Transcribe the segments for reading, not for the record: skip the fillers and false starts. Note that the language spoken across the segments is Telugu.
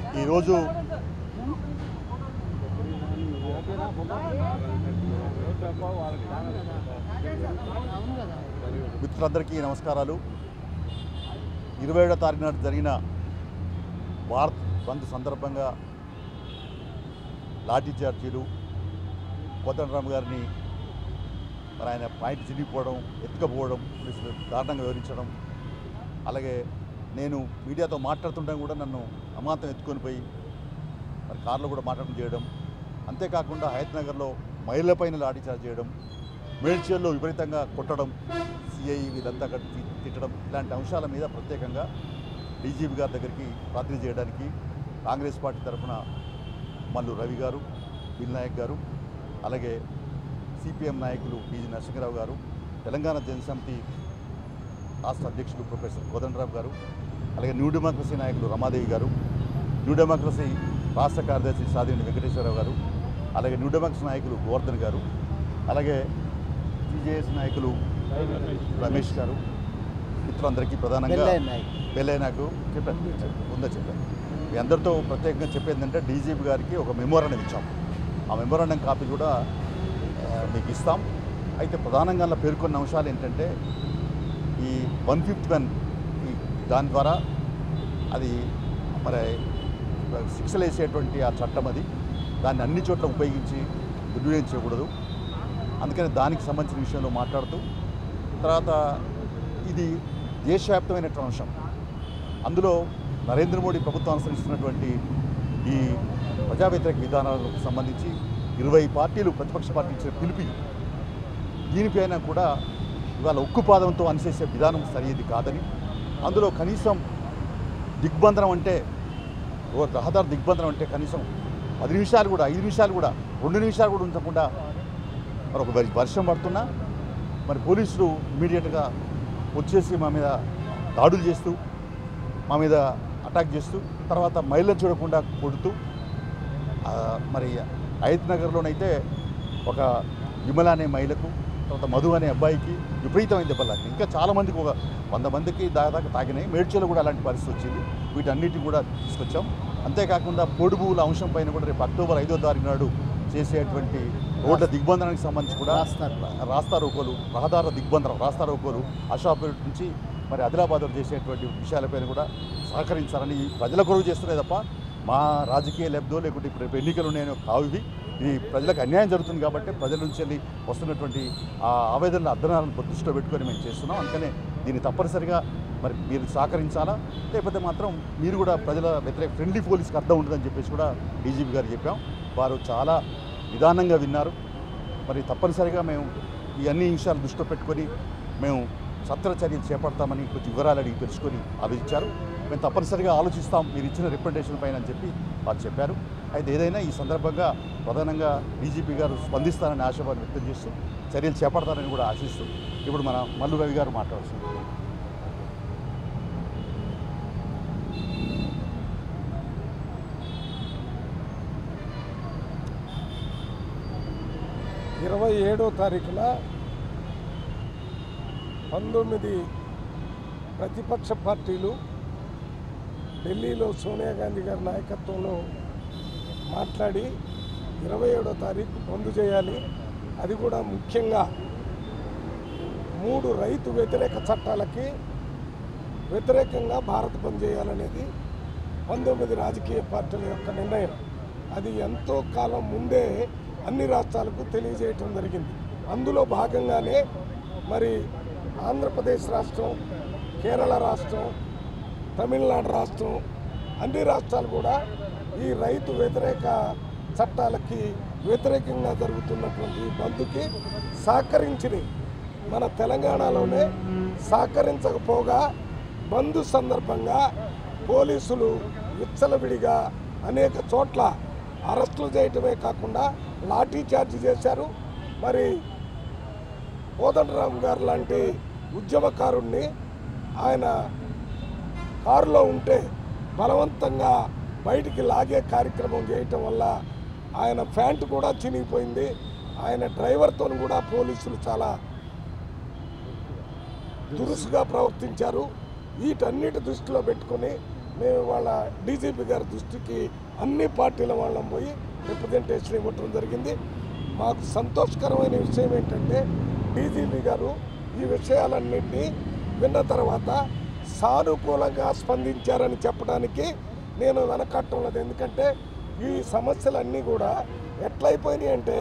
ఈరోజు మిత్రులందరికీ నమస్కారాలు. 27వ తారీఖు నాడు జరిగిన భారత్ బంద్ సందర్భంగా లాఠీ చార్జీలు, కోదండరామ్ గారిని మరి ఆయన పాయింట్ చిరిగిపోవడం, ఎత్తుకపోవడం, పోలీసులు దారుణంగా వివరించడం, అలాగే నేను మీడియాతో మాట్లాడుతుంటే కూడా నన్ను అమాంతం ఎత్తుకొని పోయి మరి కారులో కూడా మాట్లాడడం చేయడం, అంతేకాకుండా హయత్నగర్లో మహిళలపైన లాఠీ చార్జ్ చేయడం, మేడ్చల్లో విపరీతంగా కొట్టడం, సిఐ వీళ్ళంతా తిట్టడం, ఇలాంటి అంశాల మీద ప్రత్యేకంగా డీజీపీ గారి దగ్గరికి ప్రార్థన చేయడానికి కాంగ్రెస్ పార్టీ తరఫున మల్లు రవి గారు, బిల్ నాయక్ గారు, అలాగే సిపిఎం నాయకులు టీజీ నరసింహరావు గారు, తెలంగాణ జనసమితి రాష్ట్ర అధ్యక్షులు ప్రొఫెసర్ కోదండరామ్ గారు, అలాగే న్యూ డెమోక్రసీ నాయకులు రమాదేవి గారు, న్యూ డెమోక్రసీ రాష్ట్ర కార్యదర్శి సాదినేని వెంకటేశ్వరరావు గారు, అలాగే న్యూ డెమోక్రసీ నాయకులు గోవర్ధన్ గారు, అలాగే టీజేఎస్ నాయకులు రమేష్ గారు, మిత్రులందరికీ ప్రధానంగా పెళ్ళై నాకు చెప్పాను. మీ అందరితో ప్రత్యేకంగా చెప్పేది ఏంటంటే డీజీపీ గారికి ఒక మెమోరాండం ఇచ్చాం. ఆ మెమోరాండం కాపీ కూడా మీకు ఇస్తాం. అయితే ప్రధానంగా పేర్కొన్న అంశాలు ఏంటంటే ఈ 151 దాని ద్వారా అది మరి శిక్షలు వేసేటువంటి ఆ చట్టం, అది దాన్ని అన్ని చోట్ల ఉపయోగించి దుర్వినియోగం చేయకూడదు. అందుకని దానికి సంబంధించిన విషయంలో మాట్లాడుతూ, తర్వాత ఇది దేశవ్యాప్తమైనటువంటి అంశం. అందులో నరేంద్ర మోడీ ప్రభుత్వం అనుసరిస్తున్నటువంటి ఈ ప్రజా వ్యతిరేక విధానాలకు సంబంధించి 20 పార్టీలు ప్రతిపక్ష పార్టీ ఇచ్చిన పిలిపి, దీనిపైన కూడా ఇవాళ ఉక్కుపాదంతో అనుసరించే విధానం సరైనది కాదని, అందులో కనీసం దిగ్బంధనం అంటే రహదారి దిగ్బంధనం అంటే కనీసం 10 నిమిషాలు కూడా, 5 నిమిషాలు కూడా, 2 నిమిషాలు కూడా ఉంచకుండా మరి ఒక వర్షం పడుతున్నా మరి పోలీసులు ఇమీడియట్గా వచ్చేసి మా మీద దాడులు చేస్తూ, మా మీద అటాక్ చేస్తూ, తర్వాత మహిళలు చూడకుండా కొడుతూ, మరి హయత్నగర్లోనైతే ఒక విమల అనే మహిళకు, తర్వాత మధు అనే అబ్బాయికి విపరీతమైన దెబ్బలు తాకినాయి. ఇంకా చాలామందికి ఒక 100 మందికి దాదాపు తాకినాయి. మేడ్చల్లో కూడా అలాంటి పరిస్థితి వచ్చింది. వీటన్నిటిని కూడా తీసుకొచ్చాం. అంతేకాకుండా పొడుగుల అంశం పైన కూడా రేపు అక్టోబర్ 5వ తారీఖు నాడు చేసేటువంటి రోడ్ల దిగ్బంధనానికి సంబంధించి కూడా రాస్తా రోకోలు, రహదారుల దిగ్బంధనం, రాస్తా రోకోలు అషాపేట నుంచి మరి ఆదిలాబాద్ చేసేటువంటి విషయాలపైన కూడా సహకరించాలని ప్రజల కొరకు చేస్తున్నాయి తప్ప మా రాజకీయ లబ్ధో లేకుంటే ఇప్పుడు ఎన్నికలు ఉన్నాయని కావు. ఇది ప్రజలకు అన్యాయం జరుగుతుంది కాబట్టి ప్రజల నుంచి వెళ్ళి వస్తున్నటువంటి ఆ ఆవేదనల అర్థనాలను దృష్టిలో పెట్టుకొని మేము చేస్తున్నాం. అందుకనే దీన్ని తప్పనిసరిగా మరి మీరు సహకరించాలా, లేకపోతే మాత్రం మీరు కూడా ప్రజల వ్యతిరేక ఫ్రెండ్లీ పోలీస్కి అర్థం ఉంటుందని చెప్పేసి కూడా డీజీపీ గారు చెప్పాం. వారు చాలా నిదానంగా విన్నారు. మరి తప్పనిసరిగా మేము ఈ అన్ని విషయాలు దృష్టిలో పెట్టుకొని మేము సత్వర చర్యలు చేపడతామని కొంచెం వివరాలు అడిగి తెలుసుకొని ఆలోచించారు. మేము తప్పనిసరిగా ఆలోచిస్తాం మీరు ఇచ్చిన రిప్రజెంటేషన్ పైన అని చెప్పి వారు చెప్పారు. అయితే ఏదైనా ఈ సందర్భంగా ప్రధానంగా డీజీపీ గారు స్పందిస్తారని ఆశాభావం వ్యక్తం చేస్తూ చర్యలు చేపడతారని కూడా ఆశిస్తూ ఇప్పుడు మన మల్లు రవి గారు మాట్లాడుతున్నారు. ఇరవై 27వ తారీఖున 19 ప్రతిపక్ష పార్టీలు ఢిల్లీలో సోనియా గాంధీ గారి నాయకత్వంలో మాట్లాడి 27వ తారీఖు బంద్ చేయాలి, అది కూడా ముఖ్యంగా 3 రైతు వ్యతిరేక చట్టాలకి వ్యతిరేకంగా భారత్ బంద్ చేయాలనేది 19 రాజకీయ పార్టీల యొక్క నిర్ణయం. అది ఎంతో కాలం ముందే అన్ని రాష్ట్రాలకు తెలియజేయటం జరిగింది. అందులో భాగంగానే మరి ఆంధ్రప్రదేశ్ రాష్ట్రం, కేరళ రాష్ట్రం, తమిళనాడు రాష్ట్రం, అన్ని రాష్ట్రాలు కూడా ఈ రైతు వ్యతిరేక చట్టాలకి వ్యతిరేకంగా జరుగుతున్నటువంటి బంద్కి సహకరించినాయి. మన తెలంగాణలోనే సహకరించకపోగా బంద్ సందర్భంగా పోలీసులు విచ్చలవిడిగా అనేక చోట్ల అరెస్టులు చేయటమే కాకుండా లాఠీ చార్జ్ చేశారు. మరి కోదండరామ్ గారు లాంటి ఉద్యమకారుణ్ణి ఆయన కారులో ఉంటే బలవంతంగా బయటికి లాగే కార్యక్రమం చేయటం వల్ల ఆయన ప్యాంటు కూడా చినిగిపోయింది. ఆయన డ్రైవర్తో కూడా పోలీసులు చాలా దురుసుగా ప్రవర్తించారు. వీటన్నిటి దృష్టిలో పెట్టుకొని మేము ఇవాళ డీజీపీ గారి దృష్టికి అన్ని పార్టీల వాళ్ళం పోయి రిప్రజెంటేషన్ ఇవ్వటం జరిగింది. మాకు సంతోషకరమైన విషయం ఏంటంటే డీజీపీ గారు ఈ విషయాలన్నింటినీ విన్న తర్వాత సానుకూలంగా స్పందించారని చెప్పడానికి నేను వెనకట్టం లేదు. ఎందుకంటే ఈ సమస్యలన్నీ కూడా ఎట్లయిపోయినాయి అంటే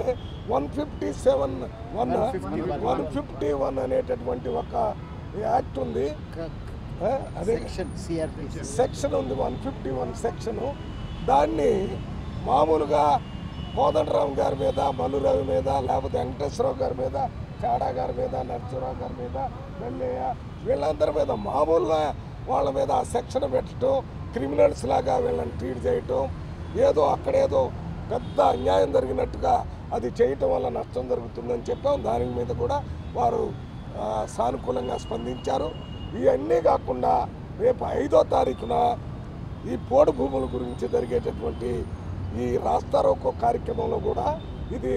151 అనేటటువంటి ఒక యాక్ట్ ఉంది, అదే సెక్షన్ ఉంది, 151 సెక్షను. దాన్ని మామూలుగా కోదండరామ్ గారి మీద, మల్లురవి మీద, లేకపోతే వెంకటేశ్వరరావు గారి మీద, చాడా గారి మీద, నరసింహరావు గారి మీద, వెల్లయ్య వీళ్ళందరి మీద మామూలుగా వాళ్ళ మీద ఆ సెక్షన్ పెట్టడం, క్రిమినల్స్ లాగా వీళ్ళని ట్రీట్ చేయటం, ఏదో అక్కడేదో పెద్ద అన్యాయం జరిగినట్టుగా అది చేయటం వల్ల నష్టం జరుగుతుందని చెప్పాం. దాని మీద కూడా వారు సానుకూలంగా స్పందించారు. ఇవన్నీ కాకుండా రేపు 5వ తారీఖున ఈ పోడు భూముల గురించి జరిగేటటువంటి ఈ రాస్తారోకో కార్యక్రమంలో కూడా ఇది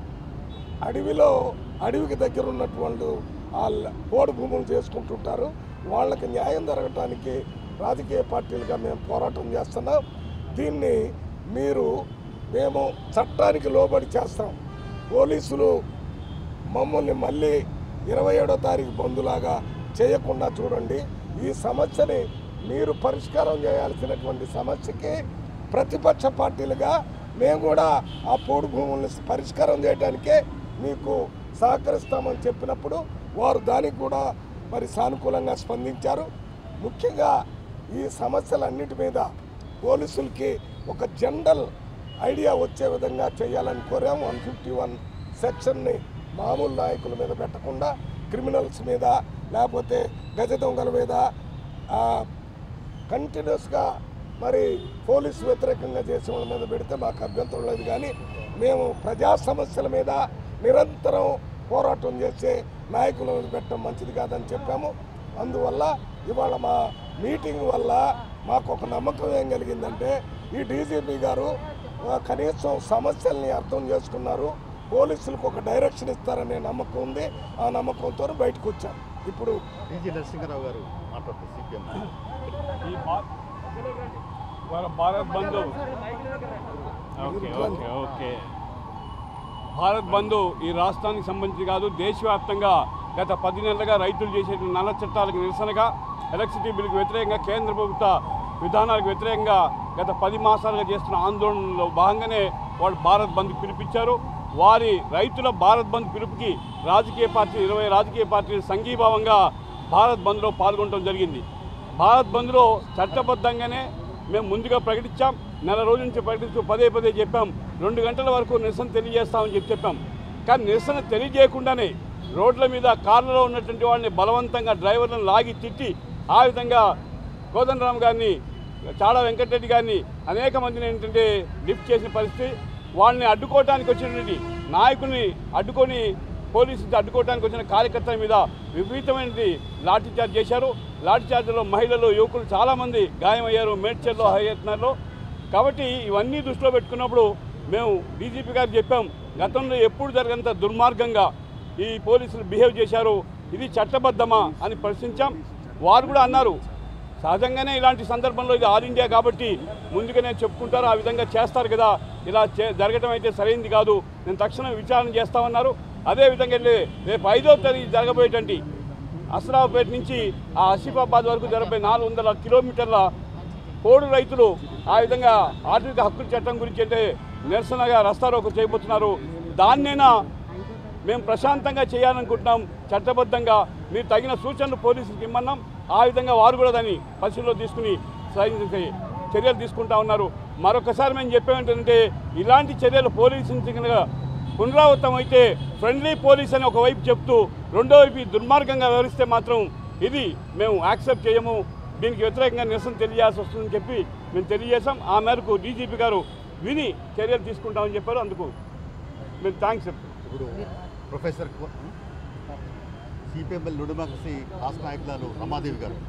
అడవికి దగ్గర ఉన్నటువంటి వాళ్ళు పోడు భూములు చేసుకుంటుంటారు. వాళ్ళకి న్యాయం జరగటానికి రాజకీయ పార్టీలుగా మేము పోరాటం చేస్తున్నాం. దీన్ని మేము చట్టానికి లోబడి చేస్తాం. పోలీసులు మమ్మల్ని మళ్ళీ 27వ తారీఖు బంధులాగా చేయకుండా చూడండి. ఈ సమస్యని మీరు పరిష్కారం చేయాల్సినటువంటి సమస్యకి ప్రతిపక్ష పార్టీలుగా మేము కూడా ఆ పోడు భూముల్ని పరిష్కారం చేయడానికే మీకు సహకరిస్తామని చెప్పినప్పుడు వారు దానికి కూడా మరి సానుకూలంగా స్పందించారు. ముఖ్యంగా ఈ సమస్యలన్నిటి మీద పోలీసులకి ఒక జనరల్ ఐడియా వచ్చే విధంగా చేయాలని కోరాము. 151 సెక్షన్ని మామూలు నాయకుల మీద పెట్టకుండా క్రిమినల్స్ మీద లేకపోతే గజ దొంగల మీద కంటిన్యూస్గా మరి పోలీసు వ్యతిరేకంగా చేసే వాళ్ళ మీద పెడితే మాకు అభ్యంతరం లేదు. కానీ మేము ప్రజా సమస్యల మీద నిరంతరం పోరాటం చేసే నాయకుల మీద పెట్టడం మంచిది కాదని చెప్పాము. అందువల్ల ఇవాళ మా మీటింగ్ వల్ల మాకు ఒక నమ్మకం ఏం కలిగిందంటే ఈ డీజీపీ గారు కనీసం సమస్యల్ని అర్థం చేసుకున్నారు, పోలీసులకు ఒక డైరెక్షన్ ఇస్తారనే నమ్మకం ఉంది. ఆ నమ్మకంతో బయటకు వచ్చాం. ఇప్పుడు డీజీ నరసింహారావు గారు మాట్లాడుతారు. సిపిఎం భారత్ బంధు భారత్ బంధు ఈ రాష్ట్రానికి సంబంధించి కాదు, దేశవ్యాప్తంగా గత 10 నెలలుగా రైతులు చేసే నల్ల చట్టాలకు నిరసనగా, ఎలక్ట్రిసిటీ బిల్లుకు వ్యతిరేకంగా, కేంద్ర ప్రభుత్వ విధానాలకు వ్యతిరేకంగా గత 10 మాసాలుగా చేస్తున్న ఆందోళనలో భాగంగానే వాళ్ళు భారత్ బంద్ పిలిపించారు. వారి రైతుల భారత్ బంద్ పిలుపుకి 20 రాజకీయ పార్టీలు సంఘీభావంగా భారత్ బంద్లో పాల్గొనడం జరిగింది. భారత్ బంద్లో చట్టబద్ధంగానే మేము ముందుగా ప్రకటించాం. నెల రోజుల నుంచి ప్రకటిస్తూ పదే చెప్పాం, 2 గంటల వరకు నిరసన తెలియజేస్తామని చెప్పాం. కానీ నిరసన తెలియజేయకుండానే రోడ్ల మీద కార్లలో ఉన్నటువంటి వాళ్ళని బలవంతంగా డ్రైవర్లను లాగి తిట్టి ఆ విధంగా కోదండరామ్ గారిని, చాడా వెంకటరెడ్డి గారిని అనేక మందిని ఏంటంటే లిఫ్ట్ చేసిన పరిస్థితి. వాళ్ళని అడ్డుకోవడానికి వచ్చినటువంటి నాయకుల్ని అడ్డుకొని పోలీసులు అడ్డుకోవడానికి వచ్చిన కార్యకర్తల మీద విపరీతమైనది లాఠీచార్జ్ చేశారు. లాఠీచార్జ్లో మహిళలు, యువకులు చాలామంది గాయమయ్యారు మేడ్చల్లో, హయత్నర్లో. కాబట్టి ఇవన్నీ దృష్టిలో పెట్టుకున్నప్పుడు మేము డీజీపీ గారు చెప్పాం, గతంలో ఎప్పుడు జరగనంత దుర్మార్గంగా ఈ పోలీసులు బిహేవ్ చేశారు, ఇది చట్టబద్ధమా అని ప్రశ్నించాం. వారు కూడా అన్నారు, సహజంగానే ఇలాంటి సందర్భంలో ఇది ఆల్ ఇండియా కాబట్టి ముందుగానే చెప్పుకుంటారు, ఆ విధంగా చేస్తారు కదా, ఇలా జరగడం అయితే సరైనది కాదు, నేను తక్షణం విచారణ చేస్తామన్నారు. అదేవిధంగా రేపు 5వ తారీఖు జరగబోయేటువంటి అసరావుపేట నుంచి ఆ ఆసిఫాబాద్ వరకు జరగబోయే 400 కిలోమీటర్ల పోడు రైతులు ఆ విధంగా ఆర్థిక హక్కుల చట్టం గురించి అంటే నిరసనగా రస్తారోకో చేయబోతున్నారు. దాన్నైనా మేము ప్రశాంతంగా చేయాలనుకుంటున్నాం, చట్టబద్ధంగా మీరు తగిన సూచనలు పోలీసులకు ఇమ్మన్నాం. ఆ విధంగా వారు కూడా దాన్ని పరిశీలనలో తీసుకుని చర్యలు తీసుకుంటా ఉన్నారు. మరొకసారి మేము చెప్పేమంటే ఇలాంటి చర్యలు పోలీసు పునరావృతం అయితే ఫ్రెండ్లీ పోలీస్ అని ఒకవైపు చెప్తూ రెండో వైపు దుర్మార్గంగా వ్యవహరిస్తే మాత్రం ఇది మేము యాక్సెప్ట్ చేయము, దీనికి వ్యతిరేకంగా నిరసన తెలియాల్సి వస్తుందని చెప్పి మేము తెలియజేశాం. ఆ మేరకు డీజీపీ గారు విని చర్యలు తీసుకుంటామని చెప్పారు. అందుకు మేము థ్యాంక్స్ చెప్తాం. ఇప్పుడు ప్రొఫెసర్ సిపిఎంఎల్ డెమోక్రసీ రాష్ట్ర నాయకులు రమాదేవి గారు.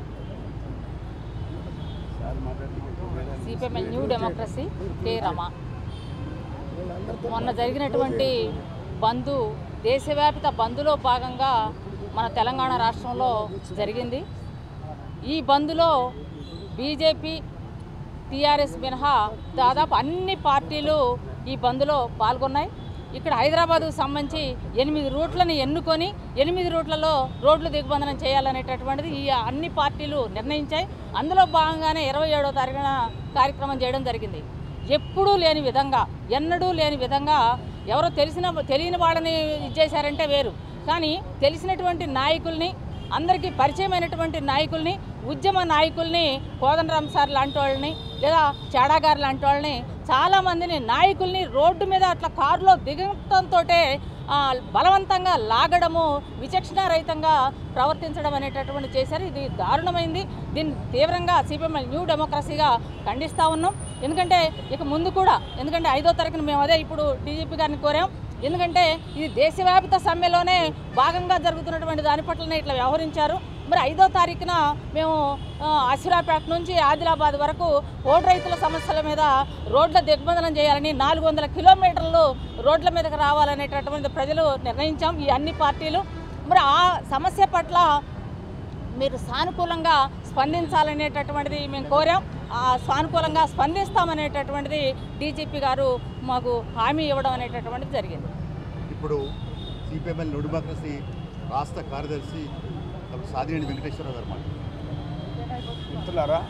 CPML new democracy K Rama. మొన్న జరిగినటువంటి బంద్ దేశవ్యాప్త బంద్లో భాగంగా మన తెలంగాణ రాష్ట్రంలో జరిగింది. ఈ బంద్లో బీజేపీ టీఆర్ఎస్ మినహా దాదాపు అన్ని పార్టీలు ఈ బంద్లో పాల్గొన్నాయి. ఇక్కడ హైదరాబాద్కు సంబంధించి 8 రూట్లను ఎన్నుకొని 8 రూట్లలో రోడ్లు దిగ్బంధనం చేయాలనేటటువంటిది ఈ అన్ని పార్టీలు నిర్ణయించాయి. అందులో భాగంగానే 27వ తారీఖున కార్యక్రమం చేయడం జరిగింది. ఎప్పుడూ లేని విధంగా, ఎన్నడూ లేని విధంగా ఎవరో తెలియని వాళ్ళని ఇచ్చేశారంటే వేరు, కానీ తెలిసినటువంటి నాయకుల్ని, అందరికీ పరిచయమైనటువంటి నాయకుల్ని, ఉద్యమ నాయకుల్ని, కోదండరామ్ సార్ లాంటి వాళ్ళని లేదా చాడాగారు లాంటి వాళ్ళని చాలామందిని నాయకుల్ని రోడ్డు మీద అట్లా కారులో దిగటంతో బలవంతంగా లాగడము, విచక్షణారహితంగా ప్రవర్తించడం అనేటటువంటి చేశారు. ఇది దారుణమైంది. దీన్ని తీవ్రంగా సిపిఎం న్యూ డెమోక్రసీగా ఖండిస్తూ ఉన్నాం. ఎందుకంటే ఇక ముందు కూడా, ఎందుకంటే 5వ తారీఖున మేము అదే ఇప్పుడు డీజీపీ గారిని కోరాం. ఎందుకంటే ఇది దేశవ్యాప్త సమ్మెలోనే భాగంగా జరుగుతున్నటువంటి దాని పట్లనే ఇట్లా వ్యవహరించారు. మరి 5వ తారీఖున మేము అసిరాపేట నుంచి ఆదిలాబాద్ వరకు ఓటు రైతుల సమస్యల మీద రోడ్ల దిగ్బంధనం చేయాలని, 400 కిలోమీటర్లు రోడ్ల మీదకి రావాలనేటటువంటి ప్రజలు నిర్ణయించాం, ఈ అన్ని పార్టీలు. మరి ఆ సమస్య పట్ల మీరు సానుకూలంగా స్పందించాలనేటటువంటిది మేము కోరాం. సానుకూలంగా స్పందిస్తామనేటటువంటిది డీజీపీ గారు మాకు హామీ ఇవ్వడం అనేటటువంటిది జరిగింది. ఇప్పుడు సిపిఎంఎల్ న్యూ డెమోక్రసీ రాష్ట్ర కార్యదర్శి సాదినేని వెంకటేశ్వరరావు గారు మిత్రులారా,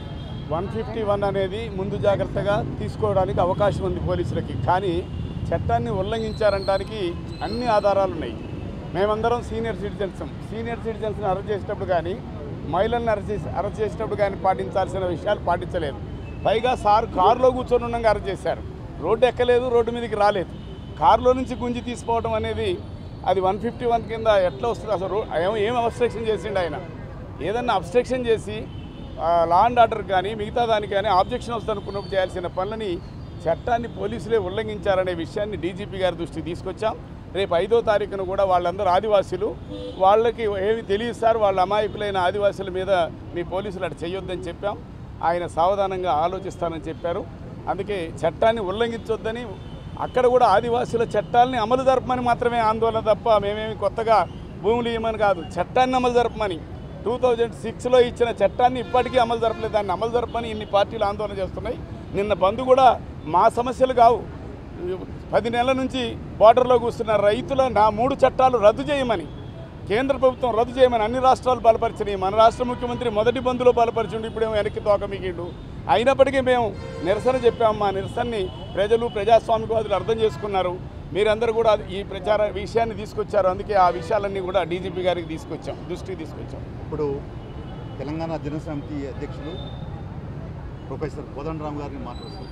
151 అనేది ముందు జాగ్రత్తగా తీసుకోవడానికి అవకాశం ఉంది పోలీసులకి. కానీ చట్టాన్ని ఉల్లంఘించారనడానికి అన్ని ఆధారాలు ఉన్నాయి. మేమందరం సీనియర్ సిటిజన్స్ని అరెస్ట్ చేసేటప్పుడు కానీ, మహిళలను అరెస్ట్ చేసేటప్పుడు కానీ పాటించాల్సిన విషయాలు పాటించలేదు. పైగా సార్ కారులో కూర్చొని ఉండగా అరెస్ట్ చేశారు. రోడ్డు ఎక్కలేదు, రోడ్డు మీదకి రాలేదు. కారులో నుంచి గుంజి తీసుకోవడం అనేది అది 151 కింద ఎట్లా వస్తుంది? అసలు ఏం అబ్స్ట్రక్షన్ చేసిండు ఆయన? ఏదన్నా అబ్స్ట్రక్షన్ చేసి లా అండ్ ఆర్డర్ కానీ మిగతా దానికి కానీ ఆబ్జెక్షన్ వస్తుంది అనుకున్నప్పుడు చేయాల్సిన పనులని చట్టాన్ని పోలీసులే ఉల్లంఘించారనే విషయాన్ని డీజీపీ గారి దృష్టికి తీసుకొచ్చాం. రేపు 5వ తారీఖున కూడా వాళ్ళందరూ ఆదివాసీలు, వాళ్ళకి ఏమి తెలియదు సార్, వాళ్ళ అమాయకులైన ఆదివాసుల మీద మీ పోలీసులు అటు చేయొద్దని చెప్పాం. ఆయన సావధానంగా ఆలోచిస్తానని చెప్పారు. అందుకే చట్టాన్ని ఉల్లంఘించొద్దని, అక్కడ కూడా ఆదివాసుల చట్టాలని అమలు జరపమని మాత్రమే ఆందోళన తప్ప మేమేమి కొత్తగా భూములు ఇవ్వమని కాదు, చట్టాన్ని అమలు జరపమని. 2006లో ఇచ్చిన చట్టాన్ని ఇప్పటికీ అమలు జరపలేదు. దాన్ని అమలు జరపమని ఇన్ని పార్టీలు ఆందోళన చేస్తున్నాయి. నిన్న బంద్ కూడా మా సమస్యలు కావు, 10 నెలల నుంచి బార్డర్లో కూర్చున్న రైతుల నా 3 చట్టాలు రద్దు చేయమని, కేంద్ర ప్రభుత్వం రద్దు చేయమని అన్ని రాష్ట్రాలు బలపరిచినాయి. మన రాష్ట్ర ముఖ్యమంత్రి మొదటి బంద్లో బలపరిచిండు, ఇప్పుడేమో వెనక్కి తోక మిగిండు. అయినప్పటికీ మేము నిరసన చెప్పాము. మా నిరసనని ప్రజలు, ప్రజాస్వామికవాదులు అర్థం చేసుకున్నారు. మీరందరూ కూడా ఈ ప్రచార విషయాన్ని తీసుకొచ్చారు. అందుకే ఆ విషయాలన్నీ కూడా డీజీపీ గారికి దృష్టికి తీసుకొచ్చాం. ఇప్పుడు తెలంగాణ జనసమితి అధ్యక్షులు ప్రొఫెసర్ కోదండరామ్ గారిని మాట్లాడుతున్నారు.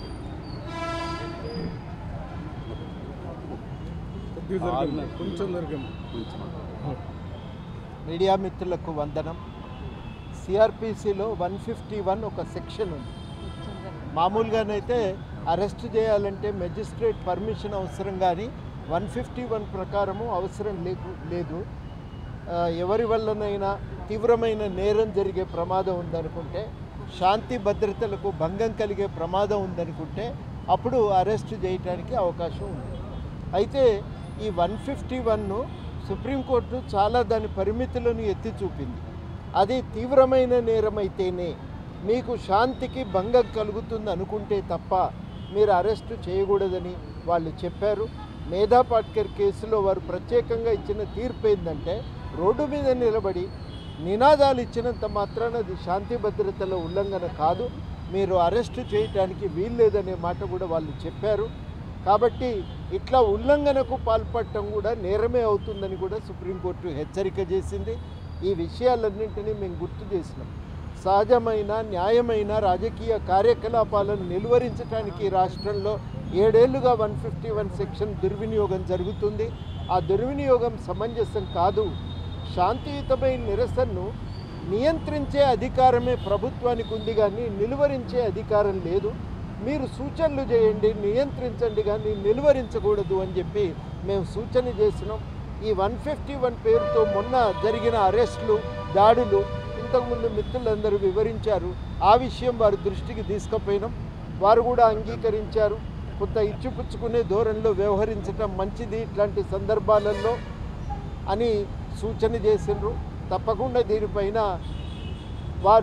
మీడియా మిత్రులకు వందనం. సిఆర్పిసిలో 151 ఒక సెక్షన్ ఉంది. మామూలుగానైతే అరెస్ట్ చేయాలంటే మెజిస్ట్రేట్ పర్మిషన్ అవసరం, కానీ 151 ప్రకారము అవసరం లేదు. ఎవరి వల్లనైనా తీవ్రమైన నేరం జరిగే ప్రమాదం ఉందనుకుంటే, శాంతి భద్రతలకు భంగం కలిగే ప్రమాదం ఉందనుకుంటే అప్పుడు అరెస్ట్ చేయడానికి అవకాశం ఉంది. అయితే ఈ 151ను సుప్రీంకోర్టు చాలా దాని పరిమితులను ఎత్తి చూపింది. అది తీవ్రమైన నేరం అయితేనే, మీకు శాంతికి భంగం కలుగుతుంది అనుకుంటే తప్ప మీరు అరెస్టు చేయకూడదని వాళ్ళు చెప్పారు. మేధా పాట్కర్ కేసులో వారు ప్రత్యేకంగా ఇచ్చిన తీర్పు ఏంటంటే, రోడ్డు మీద నిలబడి నినాదాలు ఇచ్చినంత మాత్రాన అది శాంతి భద్రతల ఉల్లంఘన కాదు, మీరు అరెస్టు చేయడానికి వీల్లేదనే మాట కూడా వాళ్ళు చెప్పారు. కాబట్టి ఇట్లా ఉల్లంఘనకు పాల్పడటం కూడా నేరమే అవుతుందని కూడా సుప్రీంకోర్టు హెచ్చరిక చేసింది. ఈ విషయాలన్నింటినీ మేము గుర్తు చేసినాం. సహజమైన న్యాయమైన రాజకీయ కార్యకలాపాలను నిలువరించడానికి రాష్ట్రంలో 7 ఏళ్లుగా 151 సెక్షన్ దుర్వినియోగం జరుగుతుంది. ఆ దుర్వినియోగం సమంజసం కాదు. శాంతియుతమైన నిరసనను నియంత్రించే అధికారమే ప్రభుత్వానికి ఉంది, కానీ నిలువరించే అధికారం లేదు. మీరు సూచనలు చేయండి, నియంత్రించండి, కానీ నిలువరించకూడదు అని చెప్పి మేము సూచన చేసినాం. ఈ 151 పేరుతో మొన్న జరిగిన అరెస్టులు, దాడులు ఇంతకుముందు మిత్రులందరూ వివరించారు. ఆ విషయం వారి దృష్టికి తీసుకుపోయినాం. వారు కూడా అంగీకరించారు. కొంత ఇచ్చిపుచ్చుకునే ధోరణిలో వ్యవహరించడం మంచిది ఇట్లాంటి సందర్భాలలో అని సూచన చేసిండ్రు. తప్పకుండా దీనిపైన వారు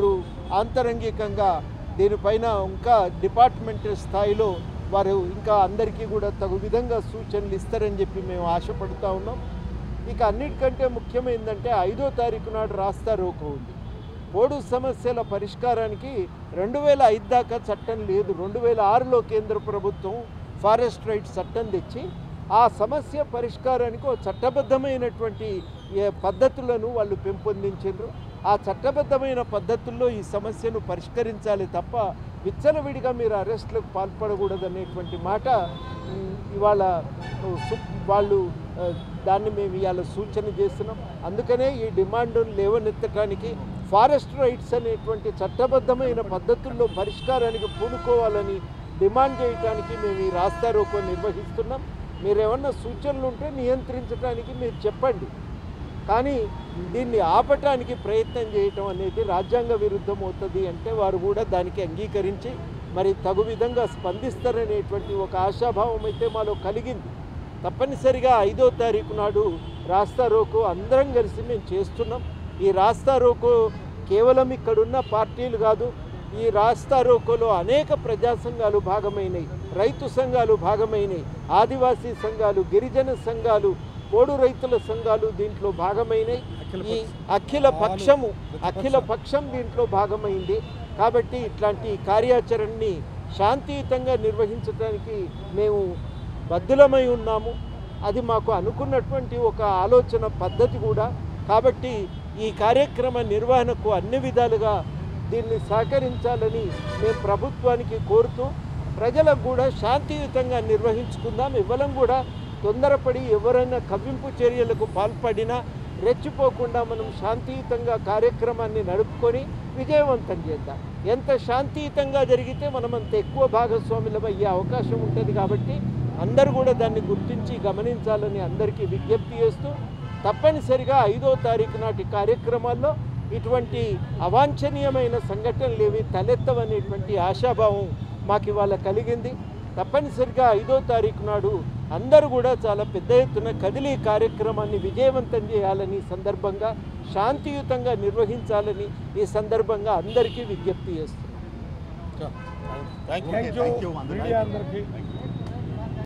ఆంతరంగికంగా దీనిపైన ఇంకా డిపార్ట్మెంటల్ స్థాయిలో వారు ఇంకా అందరికీ కూడా తగు విధంగా సూచనలు ఇస్తారని చెప్పి మేము ఆశపడుతూ ఉన్నాం. ఇక అన్నిటికంటే ముఖ్యమైందంటే 5వ తారీఖు నాడు రాస్తా రోకో ఉంది. పోడు సమస్యల పరిష్కారానికి 2005 దాకా చట్టం లేదు. 2006లో కేంద్ర ప్రభుత్వం ఫారెస్ట్ రైట్స్ చట్టం తెచ్చి ఆ సమస్య పరిష్కారానికి ఒక చట్టబద్ధమైనటువంటి పద్ధతులను వాళ్ళు పెంపొందించారు. ఆ చట్టబద్ధమైన పద్ధతుల్లో ఈ సమస్యను పరిష్కరించాలి తప్ప విచ్చలవిడిగా మీరు అరెస్టులకు పాల్పడకూడదనేటువంటి మాట ఇవాళ వాళ్ళు దాన్ని మేము ఇవాళ సూచన చేస్తున్నాం. అందుకనే ఈ డిమాండ్ను లేవనెత్తడానికి ఫారెస్ట్ రైట్స్ అనేటువంటి చట్టబద్ధమైన పద్ధతుల్లో పరిష్కారానికి పూనుకోవాలని డిమాండ్ చేయడానికి మేము ఈ రాస్తా రోకో నిర్వహిస్తున్నాం. మీరేమన్నా సూచనలు ఉంటే నియంత్రించడానికి మీరు చెప్పండి, కానీ దీన్ని ఆపటానికి ప్రయత్నం చేయటం అనేది రాజ్యాంగ విరుద్ధం అవుతుంది అంటే వారు కూడా దానికి అంగీకరించి మరి తగు విధంగా స్పందిస్తారనేటువంటి ఒక ఆశాభావం అయితే మాలో కలిగింది. తప్పనిసరిగా 5వ తారీఖు నాడు రాస్తా రోకో అందరం కలిసి మేము చేస్తున్నాం. ఈ రాస్తా రోకో కేవలం ఇక్కడున్న పార్టీలు కాదు, ఈ రాస్తా రోకోలో అనేక ప్రజా సంఘాలు భాగమైనవి, రైతు సంఘాలు భాగమైనవి, ఆదివాసీ సంఘాలు, గిరిజన సంఘాలు, పోడు రైతుల సంఘాలు దీంట్లో భాగమైనవి. ఈ అఖిల పక్షం దీంట్లో భాగమైంది. కాబట్టి ఇట్లాంటి కార్యాచరణని శాంతియుతంగా నిర్వహించడానికి మేము బద్ధులమై ఉన్నాము. అది మాకు అనుకున్నటువంటి ఒక ఆలోచన పద్ధతి కూడా. కాబట్టి ఈ కార్యక్రమ నిర్వహణకు అన్ని విధాలుగా దీన్ని సహకరించాలని మేము ప్రభుత్వానికి కోరుతూ ప్రజలకు కూడా శాంతియుతంగా నిర్వహించుకుందాం. ఇవ్వడం కూడా తొందరపడి ఎవరైనా కవ్వింపు చర్యలకు పాల్పడినా రెచ్చిపోకుండా మనం శాంతియుతంగా కార్యక్రమాన్ని నడుపుకొని విజయవంతం చేద్దాం. ఎంత శాంతియుతంగా జరిగితే మనం అంత ఎక్కువ భాగస్వాములం అయ్యే అవకాశం ఉంటుంది. కాబట్టి అందరూ కూడా దాన్ని గుర్తించి గమనించాలని అందరికీ విజ్ఞప్తి చేస్తూ తప్పనిసరిగా 5వ తారీఖు నాటి కార్యక్రమాల్లో ఇటువంటి అవాంఛనీయమైన సంఘటనలు ఏవి తలెత్తవనేటువంటి ఆశాభావం మాకు ఇవాళ కలిగింది. తప్పనిసరిగా 5వ తారీఖు నాడు అందరూ కూడా చాలా పెద్ద ఎత్తున కదిలీ కార్యక్రమాన్ని విజయవంతం చేయాలని సందర్భంగా శాంతియుతంగా నిర్వహించాలని ఈ సందర్భంగా అందరికీ విజ్ఞప్తి చేస్తున్నాం. థ్యాంక్ యూ అందరికీ.